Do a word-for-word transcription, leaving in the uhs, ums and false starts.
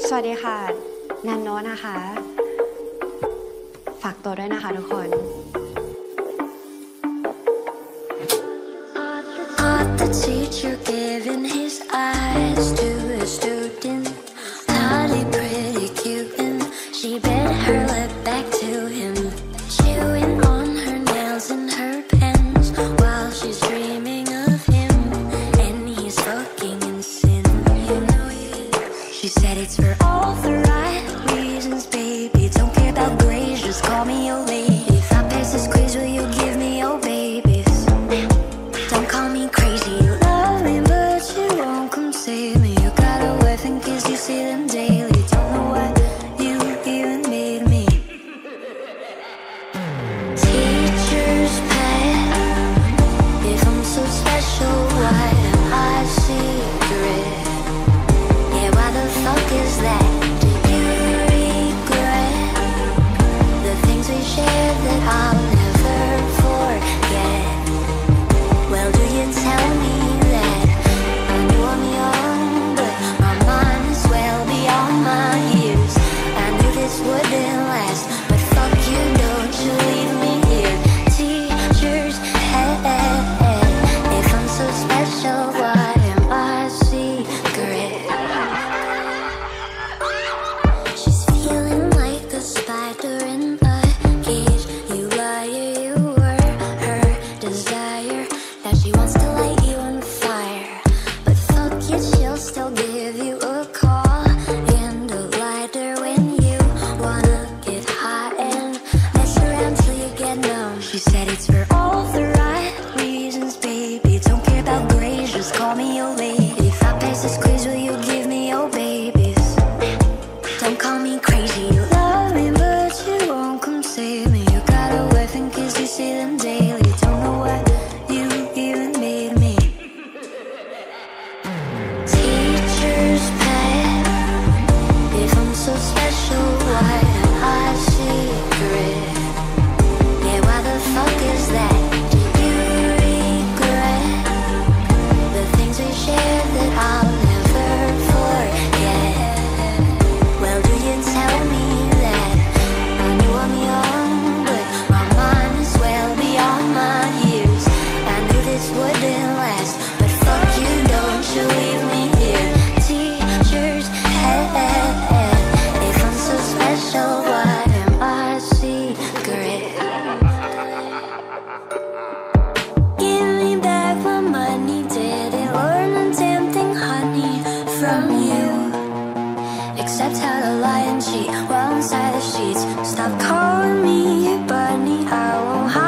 สวัสดีค่ะนันโนนะคะฝากตัวด้วยนะคะทุกคน The teacher giving his eyes to a student, naughty, pretty cute, and she bent her lip back to him, chewing on her nails and her pens while she's dreaming of him, and he's fucking in sin. You know he is. She said it's for all the right reasons, baby. Don't care about grades, just call me your lady. If I pass this quiz, will you give me your babies? Don't call me crazy, you love me, but you won't come save me. You got a wife and kids, you see them daily. Don't know why you even made me. Teacher's pet, if I'm so special, why am I secret? Yeah, why the fuck is that? Do you regret the things we shared that I'll never forget? Well, do you tell me that I know I'm young, but my mind is well beyond my years? I knew this wouldn't last, but fuck you, don't you leave me here. Teacher's head, if I'm so special, why am I secret? She's feeling like a spider in a cage. You liar, you were her desire. Now she wants to light you on fire, but fuck it, she'll still give you a call and a lighter when you wanna get hot and mess around till you get numb. She said it's for all the right reasons, baby. Don't care about grades, just call me your lady. If I pass this quiz, will you give me your babies? Don't call me crazy, you love me, but you won't come save me. You got a wife and kids, you see them daily. Don't know why you even made me. Teacher's pet, if I'm so special, why am I secret? Yeah, why the fuck is that? Do you regret the things we shared that I'll never forget? Well, do you tell me that I know I'm young, but my mind is well beyond my years? I knew this wouldn't last, but fuck you, don't you leave me here. Teacher's head, if I'm so special, why am I secret? Give me back my money, didn't learn a damn thing, honey, from you, except how to lie and cheat while inside the sheets. Stop calling me your bunny, I won't hide.